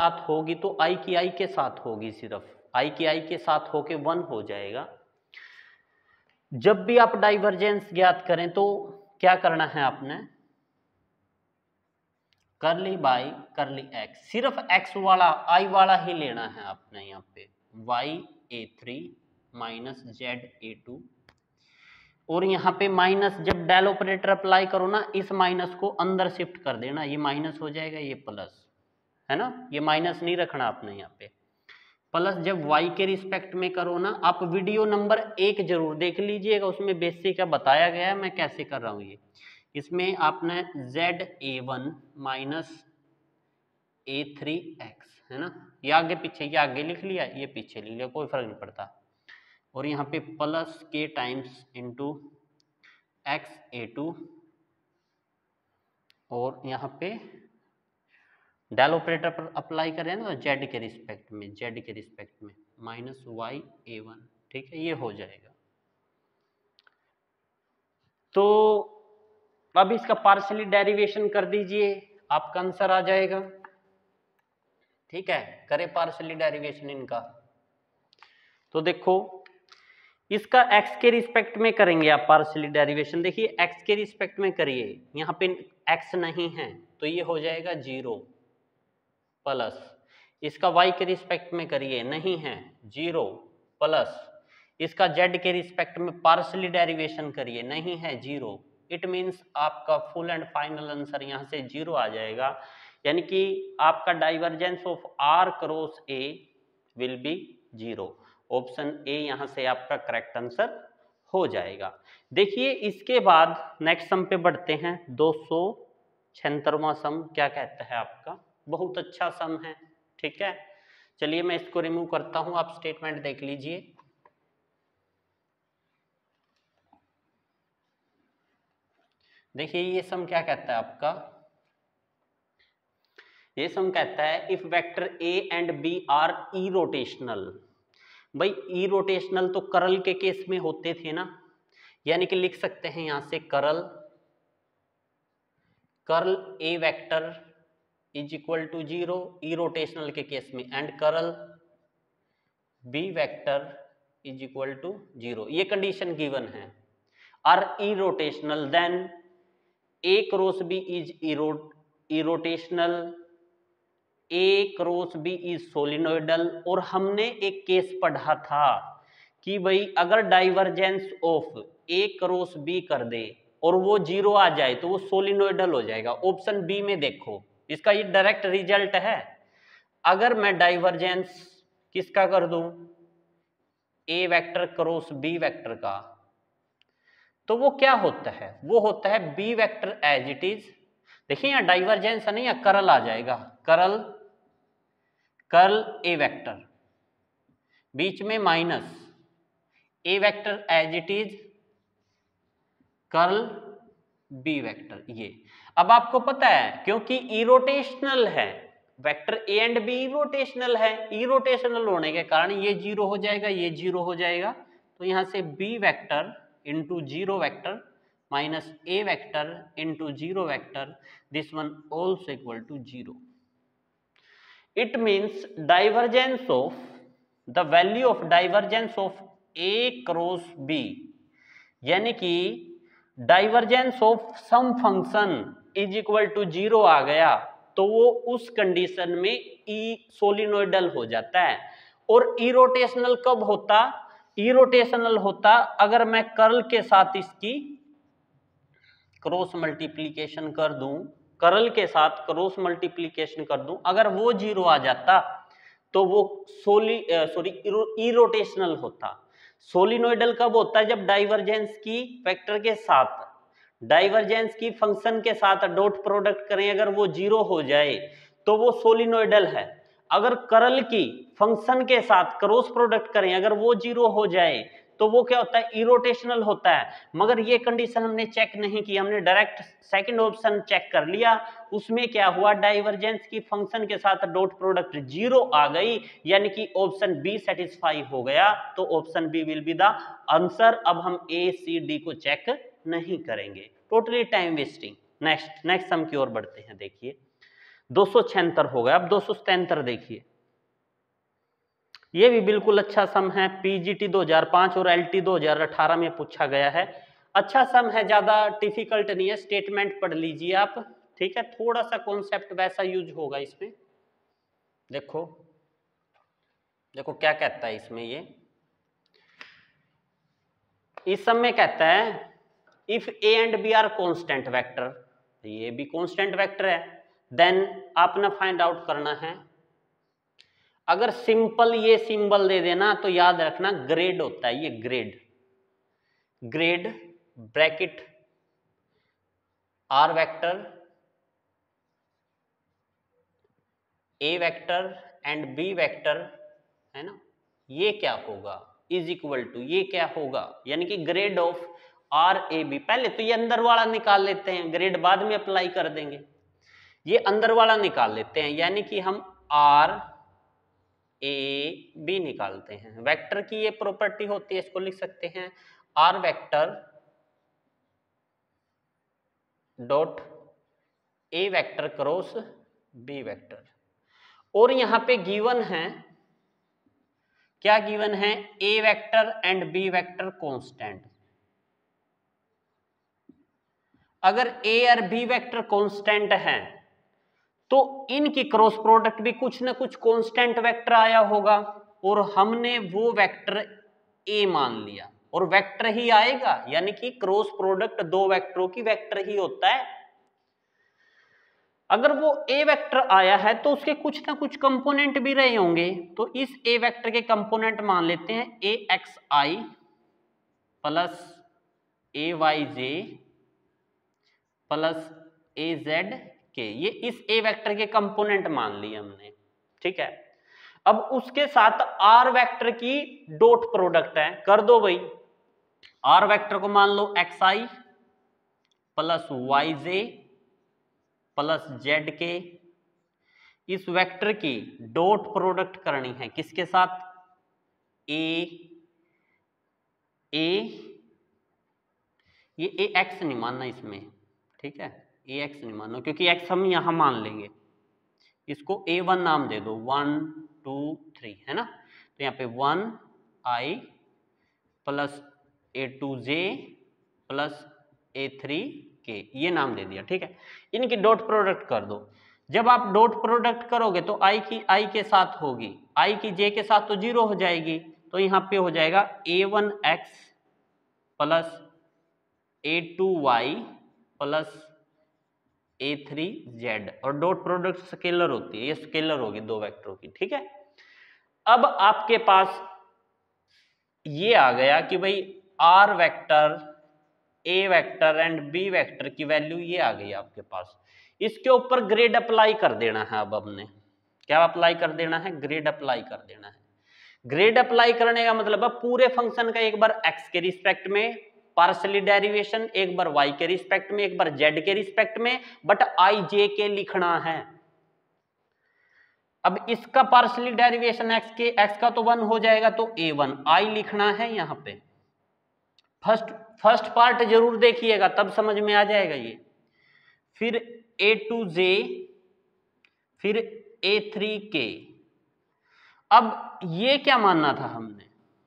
साथ होगी तो i की i के साथ होगी, सिर्फ i की i के साथ होके 1 हो जाएगा। जब भी आप डाइवर्जेंस ज्ञात करें तो क्या करना है आपने, करली बाई करली x, सिर्फ x वाला i वाला ही लेना है आपने यहाँ पे, ya3 माइनस za2, और यहाँ पे माइनस, जब डेल ऑपरेटर अप्लाई करो ना, इस माइनस को अंदर शिफ्ट कर देना, ये माइनस हो जाएगा, ये प्लस है ना, ये माइनस नहीं रखना आपने यहाँ पे, प्लस जब y के रिस्पेक्ट में करो ना, आप वीडियो नंबर 1 जरूर देख लीजिएगा, उसमें बेसिक का बताया गया है मैं कैसे कर रहा हूँ ये। इसमें आपने za1 माइनस a3x है ना, ये आगे पीछे, ये आगे लिख लिया, ये पीछे लिख लिया, कोई फर्क नहीं पड़ता, और यहाँ पे plus k times into xa2, और यहाँ पे डेल ऑपरेटर पर अप्लाई करें ना z के रिस्पेक्ट में माइनस ya1, ठीक है, ये हो जाएगा। तो अब इसका पार्शियली डेरिवेशन कर दीजिए, आपका आंसर आ जाएगा, ठीक है, करें पार्शियली डेरिवेशन इनका। तो देखो इसका x के रिस्पेक्ट में करेंगे आप पार्शियली डेरिवेशन, देखिए x के रिस्पेक्ट में करिए, यहाँ पे x नहीं है तो ये हो जाएगा 0, प्लस इसका y के रिस्पेक्ट में करिए, नहीं है 0, प्लस इसका z के रिस्पेक्ट में पार्शियली डेरिवेशन करिए, नहीं है 0, इट मीन्स आपका फुल एंड फाइनल आंसर यहाँ से 0 आ जाएगा, यानी कि आपका divergence of r cross a will be 0। Option A यहाँ से आपका करेक्ट आंसर हो जाएगा। देखिए इसके बाद नेक्स्ट सम पे बढ़ते हैं, 276वां सम क्या कहता है आपका, बहुत अच्छा सम है, ठीक है, चलिए मैं इसको रिमूव करता हूं, आप स्टेटमेंट देख लीजिए। देखिए ये सम क्या कहता है आपका, ये सम कहता है if vector a and b are irrotational, भाई इरोटेशनल तो करल के केस में होते थे ना, यानी कि लिख सकते हैं यहां से curl a vector is equal to 0 irrotational के केस में, and curl b vector is equal to 0, ये कंडीशन गिवन है, are irrotational then a cross b is irrotational, a cross b is solenoidal, और हमने एक केस पढ़ा था कि भाई अगर divergence of a cross b कर दे और वो 0 आ जाए तो वो सोलिनोइडल हो जाएगा। ऑप्शन बी में देखो, इसका ये डायरेक्ट रिजल्ट है। अगर मैं डाइवर्जेंस किसका कर दूं, a vector cross b vector का, तो वो क्या होता है, वो होता है b vector as it is, देखिए यहाँ डाइवर्जेंस नहीं है, करल आ जाएगा, करल a वेक्टर, बीच में minus a vector as it is curl b vector, ये अब आपको पता है क्योंकि इरोटेशनल है, vector a and b irrotational है, इरोटेशनल होने के कारण ये 0 हो जाएगा, ये 0 हो जाएगा, तो यहां से b vector into 0 vector minus a vector into 0 vector, this one also equal to 0। It means divergence of the value of divergence of a cross b, यानी कि divergence of some function is equal to 0 आ गया, तो वो उस condition में ई सोलिनोइडल हो जाता है। और इरोटेशनल कब होता, इरोटेशनल होता अगर मैं कर्ल के साथ इसकी क्रॉस मल्टीप्लीकेशन कर दूं, कर्ल के साथ क्रॉस मल्टीप्लीकेशन कर दूं, अगर वो 0 आ जाता तो वो इरोटेशनल होता। सोलिनोइडल कब होता है, जब डाइवर्जेंस की वेक्टर के साथ, डाइवर्जेंस की फंक्शन के साथ डॉट प्रोडक्ट करें, अगर वो 0 हो जाए तो वो सोलिनोइडल है। अगर कर्ल की फंक्शन के साथ क्रॉस प्रोडक्ट करें, अगर वो 0 हो जाए तो वो क्या होता है, इरोटेशनल होता है। मगर ये कंडीशन हमने चेक नहीं की, हमने डायरेक्ट सेकंड ऑप्शन चेक कर लिया, उसमें क्या हुआ, डाइवर्जेंस की फंक्शन के साथ डॉट प्रोडक्ट 0 आ गई, यानी कि ऑप्शन बी सेटिस्फाई हो गया, तो option B will be the answer. अब हम ए सी डी को चेक नहीं करेंगे, totally time wasting. Next sum की ओर बढ़ते हैं। देखिए 276 हो गया। अब 277 देखिए, ये भी बिल्कुल अच्छा सम है, पीजीटी 2005 और एलटी 2018 में पूछा गया है। अच्छा सम है, ज्यादा डिफिकल्ट नहीं है, स्टेटमेंट पढ़ लीजिए आप, ठीक है, थोड़ा सा कॉन्सेप्ट वैसा यूज होगा इसमें। देखो देखो क्या कहता है इसमें, ये इस सम में कहता है if A and B are constant vector, ये भी कांस्टेंट वेक्टर है, देन आपने फाइंड आउट करना है। अगर सिंपल ये सिंबल दे देना तो याद रखना ग्रेड होता है, ये grad, grad bracket R vector A vector and B vector है ना, ये क्या होगा इज इक्वल टू, ये क्या होगा यानी कि grad of R A B. पहले तो ये अंदर वाला निकाल लेते हैं, ग्रेड बाद में अप्लाई कर देंगे। ये अंदर वाला निकाल लेते हैं, यानी कि हम आर ए बी निकालते हैं। वेक्टर की ये प्रॉपर्टी होती है, इसको लिख सकते हैं R vector dot A vector cross B vector. और यहां पे गिवन है, क्या गिवन है, A vector and B vector constant. अगर ए और बी वेक्टर कांस्टेंट है तो इनकी क्रॉस प्रोडक्ट भी कुछ ना कुछ कांस्टेंट वेक्टर आया होगा, और हमने वो वेक्टर ए मान लिया, और वेक्टर ही आएगा, यानी कि क्रॉस प्रोडक्ट दो वेक्टरों की वेक्टर ही होता है। अगर वो ए वेक्टर आया है तो उसके कुछ ना कुछ कंपोनेंट भी रहे होंगे, तो इस ए वेक्टर के कंपोनेंट मान लेते हैं A X I plus A Y J plus A Z K, ये इस ए वेक्टर के कंपोनेंट मान लिए हमने, ठीक है। अब उसके साथ आर वेक्टर की डॉट प्रोडक्ट है, कर दो भाई। आर वेक्टर को मान लो X I plus Y J plus Z K, इस वेक्टर की डॉट प्रोडक्ट करनी है किसके साथ, ए ये ए एक्स नहीं मानना इसमें, ठीक है, ए एक्स नहीं मानो क्योंकि एक्स हम यहां मान लेंगे, इसको A1 नाम दे दो, 1 2 3 है ना। तो यहाँ पे 1 आई प्लस A2J प्लस A3 के, ये नाम दे दिया, ठीक है। इनकी डॉट प्रोडक्ट कर दो। जब आप डॉट प्रोडक्ट करोगे तो आई के साथ होगी, आई की जे के साथ तो 0 हो जाएगी, तो यहाँ पे हो जाएगा A1X plus A2Y plus A3Z, और डॉट प्रोडक्ट स्केलर होती है, ये स्केलर होगी दो वेक्टरों की, ठीक है। अब आपके पास ये आ गया कि भाई R vector A vector and B vector की वैल्यू ये आ गई आपके पास। इसके ऊपर ग्रेड अप्लाई कर देना है। अब हमने क्या अप्लाई कर देना है, ग्रेड अप्लाई कर देना है। ग्रेड अप्लाई करने का मतलब है पूरे फंक्शन का एक बार एक्स के रिस्पेक्ट में पार्शियली डेरिवेशन, एक बार y के रिस्पेक्ट में, एक बार z के रिस्पेक्ट में, बट आई जे के लिखना है। अब इसका पार्शियली डेरिवेशन x का तो 1 हो जाएगा, तो a1 i लिखना है यहाँ पे। फर्स्ट पार्ट जरूर देखिएगा तब समझ में आ जाएगा ये। फिर A2J फिर A3K। अब ये क्या मानना था हमने,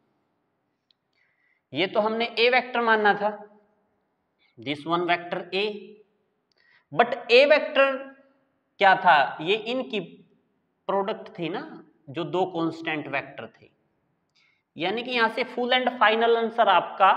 ये तो हमने ए वेक्टर मानना था, this one vector A, but A vector क्या था, ये इनकी प्रोडक्ट थी ना, जो दो कांस्टेंट वेक्टर थे। यानी कि यहां से फुल एंड फाइनल आंसर आपका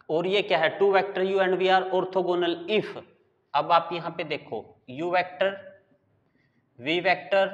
और ये क्या है, टू वेक्टर u एंड v आर ऑर्थोगोनल इफ, अब आप यहां पे देखो u वेक्टर, v वेक्टर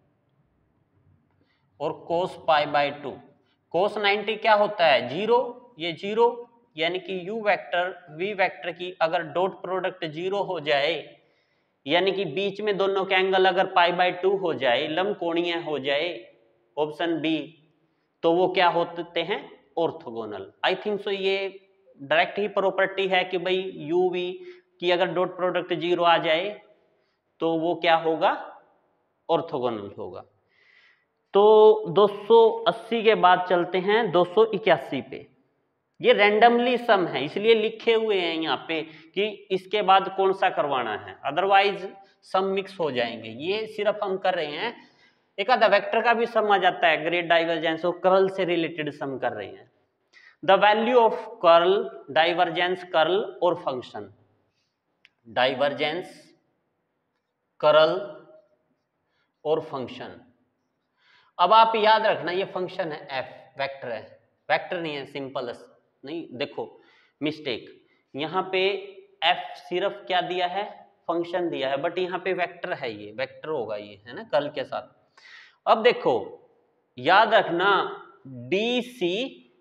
और cos पाई बाई 2, cos 90 क्या होता है, जीरो, ये जीरो, यानी कि u वेक्टर v वेक्टर की अगर डॉट प्रोडक्ट जीरो हो जाए, यानी कि बीच में दोनों के एंगल अगर पाई बाई 2 हो जाए, लंबकोणीय हो जाए, ऑप्शन बी, तो वो क्या होते हैं, ऑर्थोगोनल। आई थिंक सो ये डायरेक्ट ही प्रॉपर्टी है कि भाई यू वी की अगर डॉट प्रोडक्ट जीरो आ जाए तो वो क्या होगा, ऑर्थोगोनल होगा। तो 280 के बाद चलते हैं 281 पे। ये रैंडमली सम है, इसलिए लिखे हुए हैं यहाँ पे कि इसके बाद कौन सा करवाना है, अदरवाइज सम मिक्स हो जाएंगे। ये सिर्फ हम कर रहे हैं, एक आधा वेक्टर का भी सम आ जाता है, ग्रेड डाइवर्जेंस और कर्ल से रिलेटेड सम कर रहे हैं। The value of curl, divergence, curl और फंक्शन, डाइवर्जेंस, कर्ल और फंक्शन। अब आप याद रखना ये फंक्शन है, एफ वेक्टर है, वेक्टर नहीं है, सिंपल नहीं, देखो मिस्टेक, यहाँ पे एफ सिर्फ क्या दिया है, फंक्शन दिया है, बट यहाँ पे वेक्टर है, ये वेक्टर होगा, ये है ना कर्ल के साथ। अब देखो याद रखना डीसी,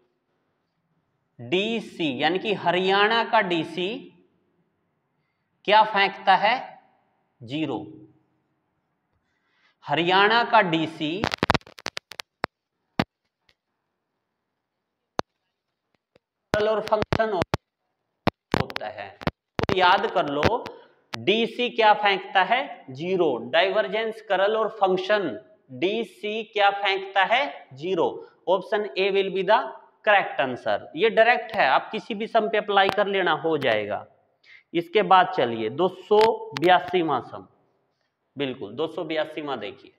डीसी यानी कि हरियाणा का डीसी क्या फेंकता है, जीरो। हरियाणा का डीसी और फंक्शन होता है, तो याद कर लो डीसी क्या फेंकता है, जीरो। डाइवर्जेंस, कर्ल और फंक्शन, डीसी क्या फेंकता है, zero. Option A will be the correct answer. ये डायरेक्ट है, आप किसी भी सम पे अप्लाई कर लेना, हो जाएगा। इसके बाद चलिए 282वां सम, बिल्कुल 282वां देखिए,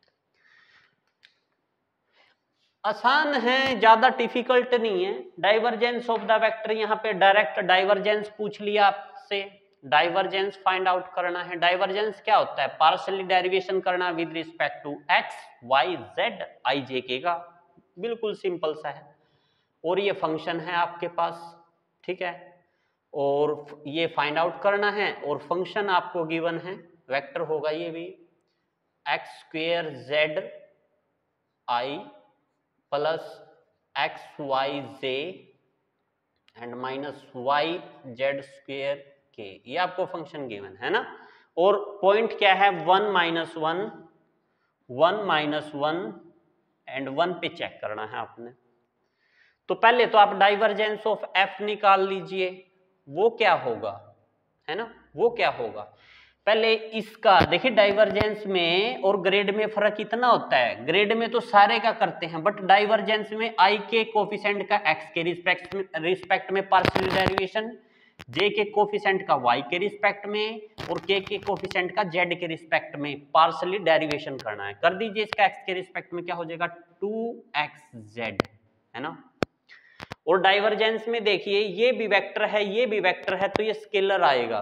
आसान है, ज्यादा डिफिकल्ट नहीं है। डाइवर्जेंस ऑफ द वेक्टर, यहाँ पे डायरेक्ट डाइवर्जेंस पूछ लिया आपसे, डाइवर्जेंस फाइंड आउट करना है। डाइवर्जेंस क्या होता है, पार्शियली डेरिवेशन करना with respect to X Y Z I J K का, बिल्कुल सिंपल सा है। और ये फंक्शन है आपके पास, ठीक है, और ये फाइंड आउट करना है, और फंक्शन आपको गिवन है, वेक्टर होगा ये भी, X square Z I plus X Y J and minus Y Z square K, ये आपको फंक्शन गिवन है ना। और पॉइंट क्या है, 1 माइनस 1, 1 माइनस 1 एंड 1 पे चेक करना है आपने। तो पहले तो आप डाइवर्जेंस ऑफ एफ निकाल लीजिए, वो क्या होगा, है ना, वो क्या होगा। पहले इसका देखिए, डाइवर्जेंस में और ग्रेड में फर्क इतना होता है, ग्रेड में तो सारे का करते हैं, बट डाइवर्जेंस में आई के कोफिशिएंट का एक्स के रिस्पेक्ट में पार्शियल डेरिवेशन, जे के कोफिशिएंट का वाई के रिस्पेक्ट में, और के कोफिशिएंट का जेड के रिस्पेक्ट में पार्शियली डेरिवेशन करना है। कर दीजिए, इसका एक्स के रिस्पेक्ट में क्या हो जाएगा, 2xz, है ना। और डाइवर्जेंस में देखिए ये भी वेक्टर है, ये भी वेक्टर है, तो ये स्केलर आएगा,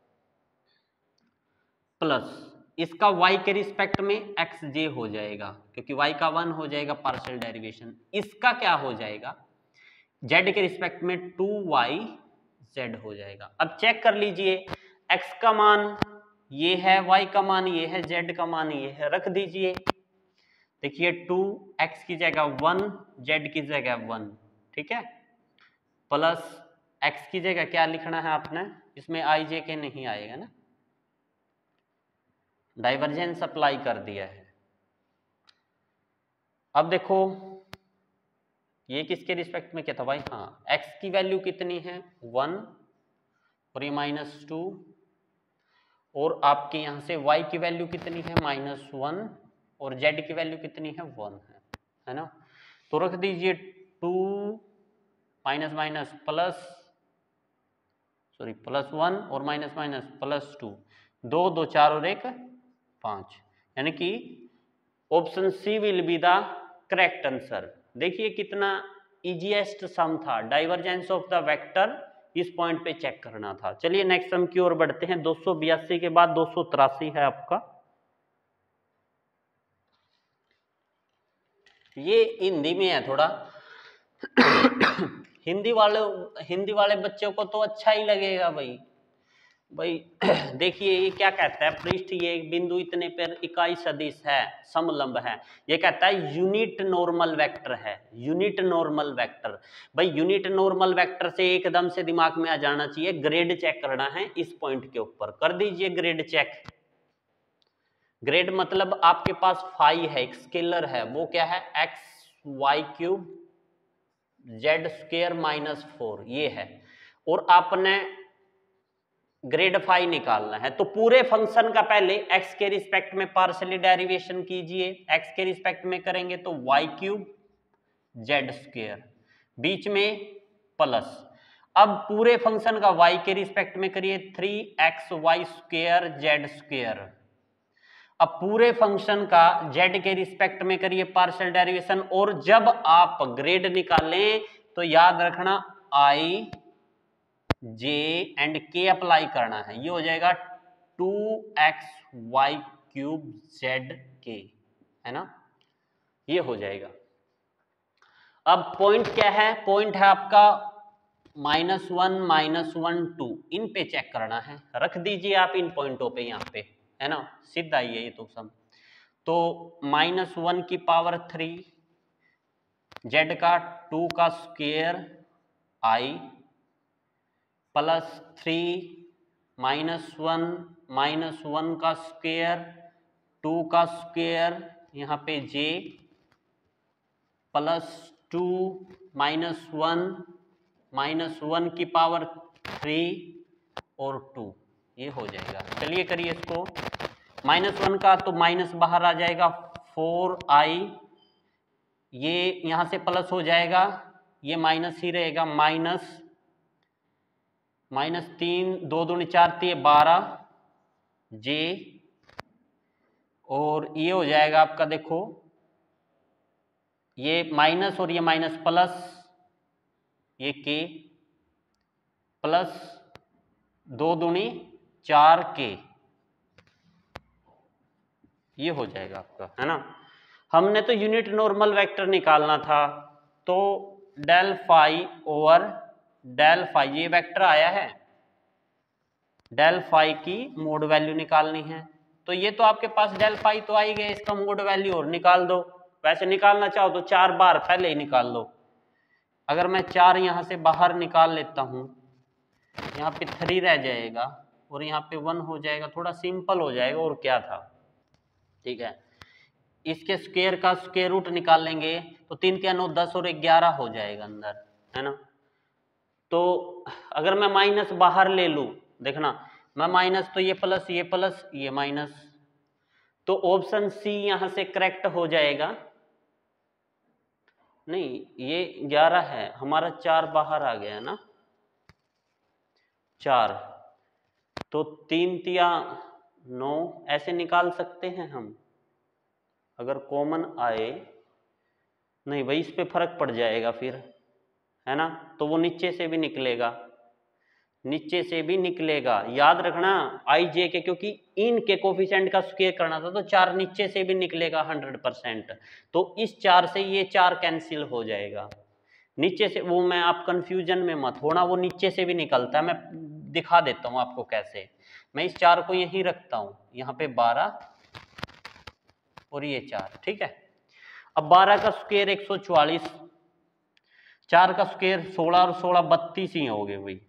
प्लस इसका y के रिस्पेक्ट में xj हो जाएगा, क्योंकि y का 1 हो जाएगा पार्शियल डेरिवेशन। इसका क्या हो जाएगा, z के रिस्पेक्ट में 2yz हो जाएगा। अब चेक कर लीजिए, x का मान ये है, y का मान ये है, z का मान ये है, रख दीजिए। देखिए 2x की जगह 1, z की जगह 1, ठीक है, प्लस x की जगह क्या लिखना है आपने, इसमें आई जे के नहीं आएगा ना, डाइवर्जेंस अप्लाई कर दिया है। अब देखो ये किसके रिस्पेक्ट में क्या था भाई, हाँ x की वैल्यू कितनी है 1 और ये -2, और आपके यहाँ से y की वैल्यू कितनी है -1 और z की वैल्यू कितनी है 1 है ना। तो रख दीजिए 2 माइनस माइनस प्लस, सॉरी +1 और माइनस माइनस +2, 2 2 4 और 1 5, यानी कि option C will be the correct answer. देखिए कितना इजीएस्ट सम था, डाइवर्जेंस ऑफ द वेक्टर इस पॉइंट पे चेक करना था। चलिए नेक्स्ट सम की ओर बढ़ते हैं। 282 के बाद 283 है आपका, ये हिंदी में है थोड़ा हिंदी वाले बच्चों को तो अच्छा ही लगेगा भाई। देखिए ये क्या कहता है, पृष्ठ ये बिंदु इतने पर इकाई सदिश है, समलंब है। ये कहता है यूनिट नॉर्मल वेक्टर है, यूनिट नॉर्मल वेक्टर। भाई यूनिट नॉर्मल वेक्टर से एकदम से दिमाग में आ जाना चाहिए, ग्रेड चेक करना है इस पॉइंट के ऊपर। कर दीजिए ग्रेड चेक। ग्रेड मतलब आपके पास फाई है, एक स्केलर है, वो क्या है, X Y cube Z square minus 4 ये है। और आपने ग्रेड फाई निकालना है, तो पूरे फंक्शन का पहले x के रिस्पेक्ट में पार्शियली डेरिवेशन कीजिए। x के रिस्पेक्ट में करेंगे तो वाई क्यूब जेड स्क्वायर, बीच में प्लस। अब पूरे फंक्शन का y के रिस्पेक्ट में करिए 3xy स्क्वायर जेड स्क्वायर। अब पूरे फंक्शन का z के रिस्पेक्ट में करिए पार्शियल डेरिवेशन। और जब आप ग्रेड निकालें तो याद रखना i j and k apply करना है। ये हो जाएगा 2xy क्यूब जेड के, है ना, ये हो जाएगा। अब पॉइंट क्या है, पॉइंट है आपका -1 -1 2, इन पे चेक करना है। रख दीजिए आप इन पॉइंटों पे, यहाँ पे है ना, सीधा ही है ये तो सम। तो -1 की पावर 3 जेड का 2 का स्क्वायर आई प्लस 3 -1 का स्क्वायर 2 का स्क्वायर यहाँ पे जे प्लस 2 -1 की पावर 3 और 2, ये हो जाएगा। चलिए करिए इसको। -1 का तो माइनस बाहर आ जाएगा, 4i, ये यहां से प्लस हो जाएगा, ये माइनस ही रहेगा, -3 2 दूनी 4 12 जे, और ये हो जाएगा आपका, देखो ये माइनस और ये माइनस प्लस, ये के प्लस 2 दूनी 4 के, ये हो जाएगा आपका, है ना। हमने तो यूनिट नॉर्मल वेक्टर निकालना था, तो del phi over del phi, ये वेक्टर आया है, डेल फाई की मोड वैल्यू निकालनी है। तो ये तो आपके पास डेल फाई तो आई गया, इसका मोड वैल्यू और निकाल दो। वैसे निकालना चाहो तो 4 बार पहले ही निकाल लो। अगर मैं 4 यहां से बाहर निकाल लेता हूं, यहाँ पे 3 रह जाएगा और यहाँ पे 1 हो जाएगा, थोड़ा सिंपल हो जाएगा, और क्या था, ठीक है। इसके स्क्वायर का स्क्वायर रूट निकाल लेंगे तो 3 के 9 10 और 11 हो जाएगा अंदर, है ना। तो अगर मैं माइनस बाहर ले लूं, देखना मैं माइनस, तो ये प्लस ये माइनस, तो ऑप्शन सी यहां से करेक्ट हो जाएगा। नहीं ये 11 है हमारा, 4 बाहर आ गया ना, 4, तो 3 तिया 9 ऐसे निकाल सकते हैं हम, अगर कॉमन आए। नहीं भाई इस पे फर्क पड़ जाएगा फिर, है ना, तो वो नीचे से भी निकलेगा, नीचे से भी निकलेगा। याद रखना आई जे के, क्योंकि इनके कोफिशिएंट का स्क्वायर करना था, तो 4 नीचे से भी निकलेगा 100%। तो इस 4 से ये 4 कैंसिल हो जाएगा, नीचे से, वो मैं, आप कंफ्यूजन में मत होना, वो नीचे से भी निकलता है। मैं दिखा देता हूं आपको कैसे। मैं इस 4 को यहीं रखता हूं, यहाँ पे 12 और ये 4, ठीक है। अब 12 का स्क्वायर 144, 4 का स्क्वायर 16 और 16 32 ही हो गए भाई।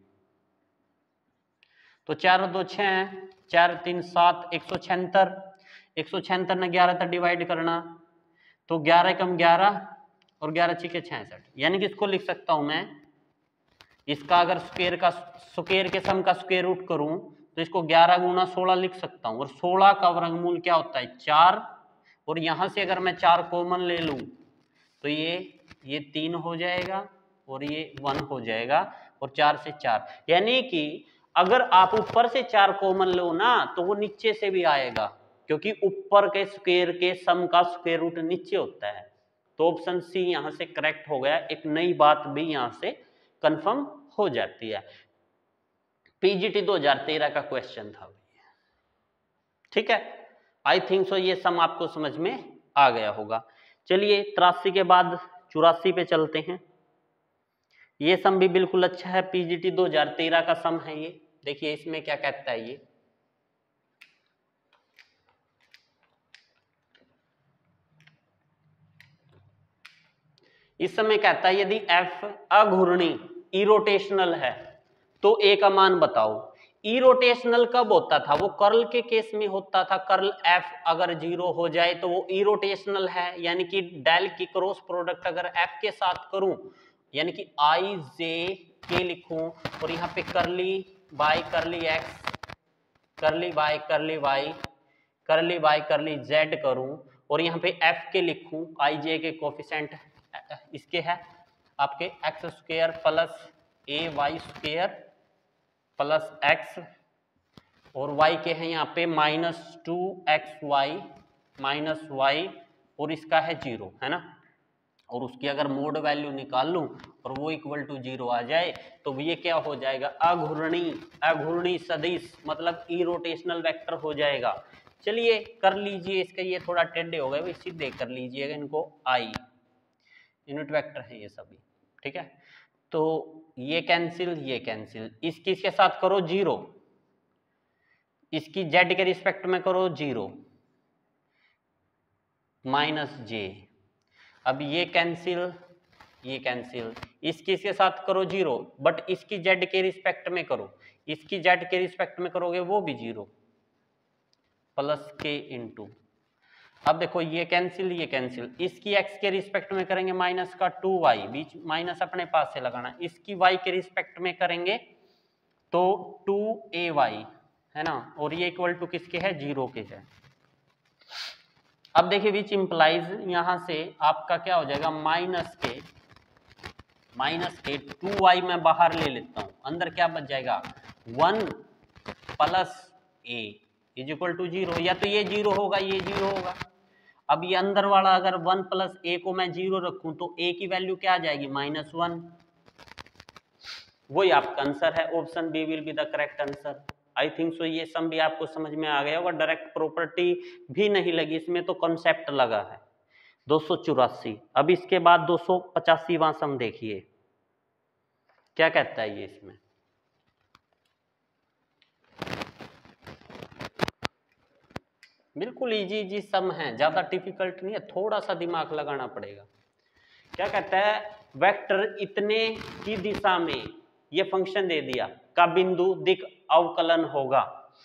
तो 4 और 2 6, 4 3 7, 176, 176 ने 11 तक डिवाइड करना, तो 11 कम 11 और 11 6 66, यानी कि इसको लिख सकता हूं मैं, इसका अगर स्क्वायर के सम का स्क्वायर रूट करूं तो इसको 11 गुना 16 लिख सकता हूं। और 16 का वर्गमूल क्या होता है, 4, और यहां से अगर मैं 4 कॉमन ले लूं तो ये 3 हो जाएगा और ये 1 हो जाएगा, और 4 से 4, यानी कि अगर आप ऊपर से 4 कॉमन लो ना तो वो नीचे से भी आएगा, क्योंकि ऊपर के स्क्वायर के सम का स्क्वायर रूट नीचे होता है। तो ऑप्शन सी यहां से करेक्ट हो गया, एक नई बात भी यहां से कंफर्म हो जाती है। पीजीटी 2013 का क्वेश्चन था, ठीक है। आई थिंक सो ये सम आपको समझ में आ गया होगा। चलिए 83 के बाद 84 पे चलते हैं। ये सम भी बिल्कुल अच्छा है, पीजीटी 2013 का सम है ये। देखिए इसमें क्या कहता है ये, इस समय कहता है यदि f अघूर्णी इरोटेशनल है तो a का मान बताओ। इरोटेशनल कब होता था, वो कर्ल के केस में होता था, कर्ल f अगर 0 हो जाए तो वो इरोटेशनल है, यानी कि डेल की क्रॉस प्रोडक्ट अगर f के साथ करूं, यानी कि i j k लिखूं और यहाँ पे करली बाय करली x, करली बाय करली y, करली बाय करली z करूं और यहाँ पे f के लिखूं, i j के कोफिशिएंट इसके है आपके X square plus A Y square plus X और y के हैं यहाँ पे -2xy माइनस वाई और इसका है 0, है ना। और उसकी अगर मोड वैल्यू निकाल लूं और वो इक्वल टू 0 आ जाए तो ये क्या हो जाएगा, अघूर्णी, अघूर्णी सदिश मतलब इरोटेशनल वेक्टर हो जाएगा। चलिए कर लीजिए, इसका ये थोड़ा टेढ़े हो गए, सीधे कर लीजिएगा इनको, आई यूनिट वेक्टर है ये सभी, ठीक है। तो ये कैंसिल, ये कैंसिल, इसकी इसके साथ करो 0, इसकी z के रिस्पेक्ट में करो 0 माइनस जे, अब ये कैंसिल, ये कैंसिल, इसकी इसके साथ करो 0 बट इसकी z के रिस्पेक्ट में करो, इसकी z के रिस्पेक्ट में करोगे वो भी 0 प्लस के इंटू, अब देखो ये कैंसिल, ये कैंसिल, इसकी x के रिस्पेक्ट में करेंगे माइनस का 2y, बीच माइनस अपने पास से लगाना, इसकी y के रिस्पेक्ट में करेंगे तो 2ay, है ना, और ये इक्वल टू किसके है, 0 के है। अब देखिए विच इंप्लाइज यहां से आपका क्या हो जाएगा, माइनस के 2y मैं बाहर ले लेता हूं, अंदर क्या बच जाएगा 1 plus a is equal to 0, या तो ये 0 होगा, ये 0 होगा। अब ये अंदर वाला अगर 1 प्लस a को मैं 0 रखूं तो a की वैल्यू क्या आ जाएगी, -1, वही आपका आंसर है, option B will be the correct answer. I think so ये सम भी आपको समझ में आ गया होगा, डायरेक्ट प्रॉपर्टी भी नहीं लगी इसमें, तो कॉन्सेप्ट लगा है। 284, अब इसके बाद 285वां सम देखिए क्या कहता है ये इसमें, बिल्कुल इजी इजी सम है, ज्यादा डिफिकल्ट नहीं है, थोड़ा सा दिमाग लगाना पड़ेगा। क्या कहता है, वेक्टर इतने की दिशा में ये फंक्शन दे दिया का बिंदु दिक अवकलन होगा।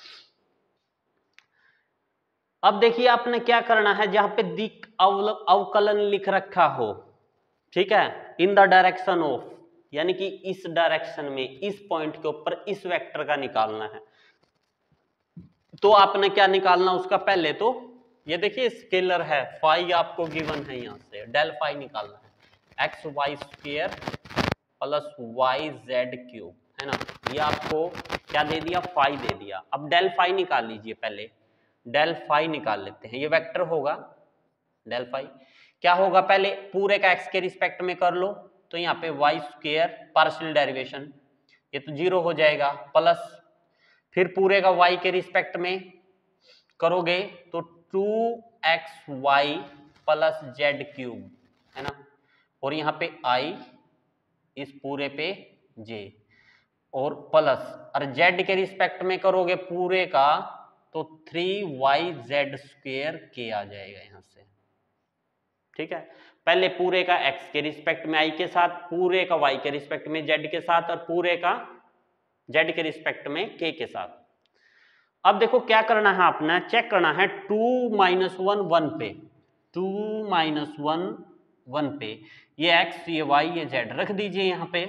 अब देखिए आपने क्या करना है, जहां पे दिक अवकलन लिख रखा हो, ठीक है, इन द डायरेक्शन ऑफ, यानी कि इस डायरेक्शन में, इस पॉइंट के ऊपर इस वेक्टर का निकालना है, तो आपने क्या निकालना उसका, पहले तो ये देखिए स्केलर है, फाई आपको गिवन है, यहां से डेल फाई निकालना है, X Y square plus Y Z cube, है ना, ये आपको क्या दे दिया, फाई दे दिया। अब डेल फाई निकाल लीजिए, पहले डेल फाई निकाल लेते हैं, ये वेक्टर होगा डेल फाई, क्या होगा, पहले पूरे का एक्स के रिस्पेक्ट में कर लो, तो यहाँ पे वाई स्क्वायर पार्शियल डेरिवेशन, ये तो 0 हो जाएगा, प्लस फिर पूरे का y के रिस्पेक्ट में करोगे तो 2xy प्लस जेड क्यूब, है ना, और यहाँ पे i इस पूरे पे j और प्लस, और z के रिस्पेक्ट में करोगे पूरे का तो 3yz स्क्वायर k आ जाएगा यहाँ से, ठीक है। पहले पूरे का x के रिस्पेक्ट में i के साथ, पूरे का y के रिस्पेक्ट में z के साथ, और पूरे का z के रिस्पेक्ट में k के साथ। अब देखो क्या करना है, आपने चेक करना है 2 - 1 1 पे, 2 - 1 1 पे, ये x, ये y, ये z रख दीजिए यहाँ पे,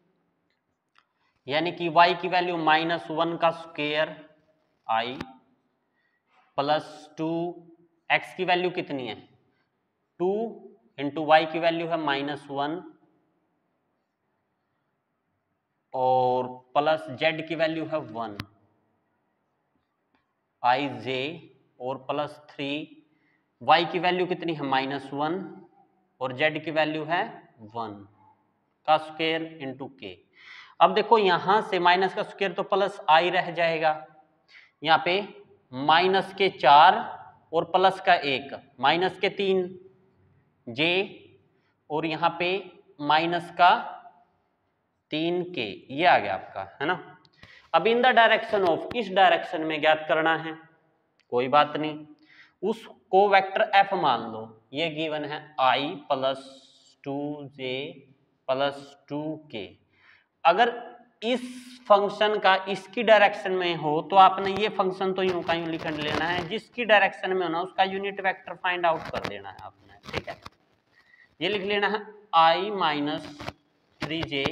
यानी कि y की वैल्यू -1 का स्क्वायर i प्लस 2, x की वैल्यू कितनी है 2 इंटू y की वैल्यू है -1 और प्लस z की वैल्यू है 1 आई जे और प्लस 3, y की वैल्यू कितनी है -1 और z की वैल्यू है 1 का स्क्वायर इंटू के। अब देखो यहां से माइनस का स्क्वायर तो प्लस आई रह जाएगा, यहाँ पे माइनस के 4 और प्लस का 1, माइनस के 3 जे और यहाँ पे माइनस का 3k, ये आ गया आपका, है ना। अब इन द डायरेक्शन ऑफ, इस डायरेक्शन में ज्ञात करना है, कोई बात नहीं, उसको वेक्टर f मान लो, ये गिवन है I plus 2j plus 2k। अगर इस फंक्शन का इसकी डायरेक्शन में हो तो आपने ये फंक्शन तो यूं का यूं लिख लेना है, जिसकी डायरेक्शन में हो ना उसका यूनिट वेक्टर फाइंड आउट कर लेना है आपने, ठीक है। ये लिख लेना है I minus 3j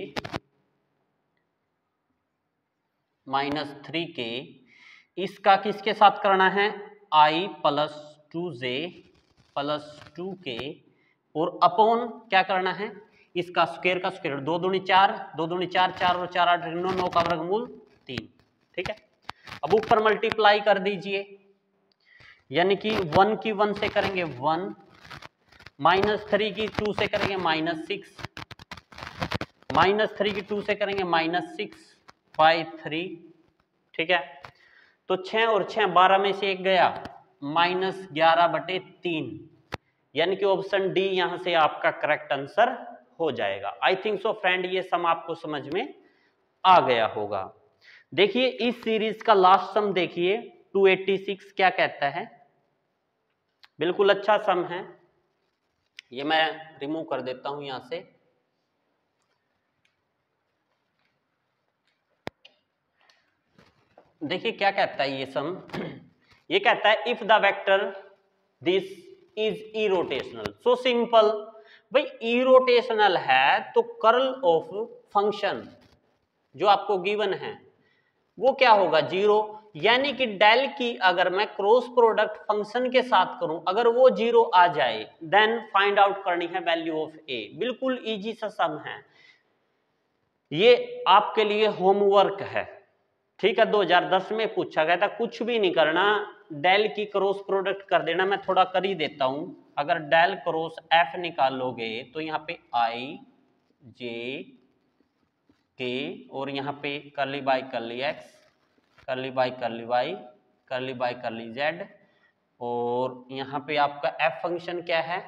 minus 3k, इसका किसके साथ करना है, I plus 2j plus 2k, और अपॉन क्या करना है, इसका स्क्वायर का स्क्वायर, 2 दूनी 4, 2 दूनी 4, 4 और 4 8 9, 9 का वर्गमूल 3, ठीक है। अब ऊपर मल्टीप्लाई कर दीजिए, यानी कि 1 की 1 से करेंगे 1, माइनस 3 की 2 से करेंगे माइनस 6, माइनस 3 की 2 से करेंगे माइनस 6 5 3, ठीक है। तो 6 और 6 12 में से एक गया, माइनस 11/3, यानी कि ऑप्शन डी यहां से आपका करेक्ट आंसर हो जाएगा। आई थिंक सो फ्रेंड, ये सम आपको समझ में आ गया होगा। देखिए इस सीरीज का लास्ट सम देखिए 286 क्या कहता है, बिल्कुल अच्छा सम है, ये मैं रिमूव कर देता हूं यहां से। देखिए क्या कहता है ये सम, ये कहता है if the vector this is irrotational, so simple. भाई इरोटेशनल है तो कर्ल ऑफ फंक्शन जो आपको गिवन है वो क्या होगा, 0, यानी कि डेल की अगर मैं क्रॉस प्रोडक्ट फंक्शन के साथ करूं, अगर वो 0 आ जाए देन फाइंड आउट करनी है वैल्यू ऑफ ए। बिल्कुल इजी सा सम है, ये आपके लिए होमवर्क है, ठीक है। 2010 में पूछा गया था, कुछ भी नहीं करना, डेल की क्रॉस प्रोडक्ट कर देना। मैं थोड़ा कर ही देता हूं, अगर डेल क्रॉस एफ निकालोगे तो यहाँ पे आई जे के, और यहाँ पे करली बाई करली एक्स, करली बाई करली वाई, करली बाई करली जेड, और यहाँ पे आपका एफ फंक्शन क्या है,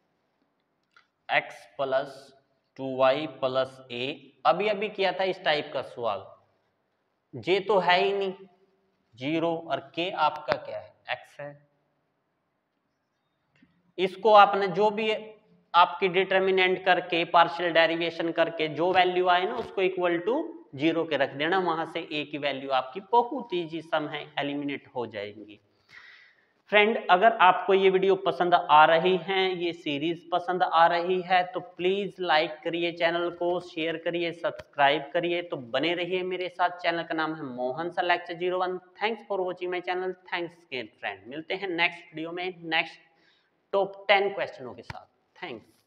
एक्स प्लस 2y प्लस ए। अभी अभी किया था इस टाइप का सवाल, जे तो है ही नहीं 0, और के आपका क्या है, एक्स है। इसको आपने जो भी आपकी डिटर्मिनेंट करके पार्शियल डेरिवेशन करके जो वैल्यू आए ना उसको इक्वल टू 0 के रख देना, वहां से ए की वैल्यू आपकी बहुत इजी सम है, एलिमिनेट हो जाएंगी। फ्रेंड अगर आपको ये वीडियो पसंद आ रही है, ये सीरीज पसंद आ रही है, तो प्लीज लाइक करिए, चैनल को शेयर करिए, सब्सक्राइब करिए, तो बने रहिए मेरे साथ। चैनल का नाम है मोहन सा lecture 01। Thanks for watching my channel, thanks friend. मिलते हैं नेक्स्ट वीडियो में नेक्स्ट टॉप 10 क्वेश्चनों के साथ। थैंक्स।